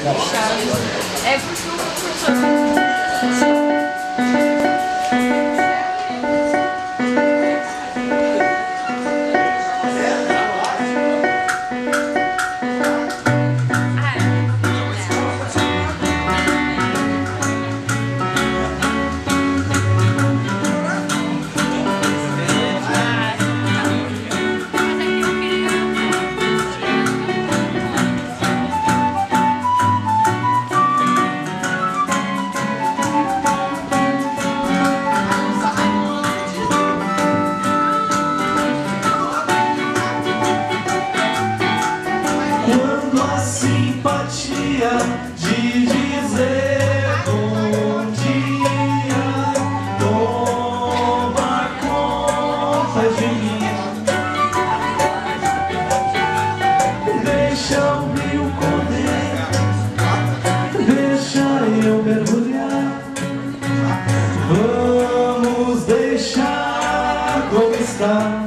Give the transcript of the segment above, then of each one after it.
É porque o professor... De dizer bom dia, toma conta de mim. Deixa o rio correr, deixa eu mergulhar. Vamos deixar como está.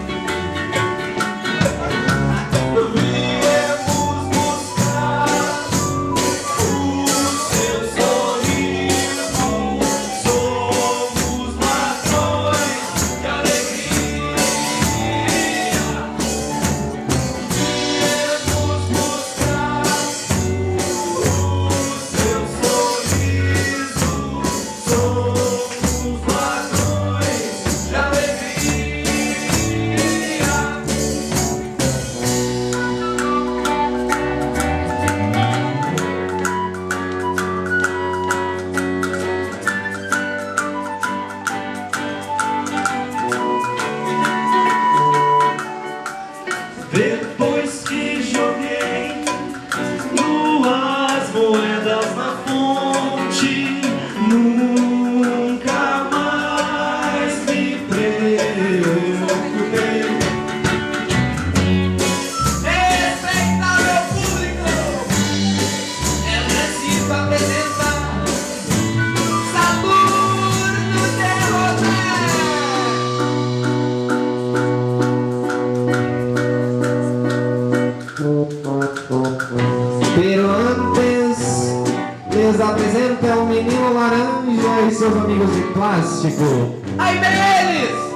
Depois que joguei duas moedas na fonte, nunca mais me preocupei. Respeitável público, eu preciso apresentar Saturno Pero antes, les apresento o menino laranja e seus amigos de plástico. Aí, eles!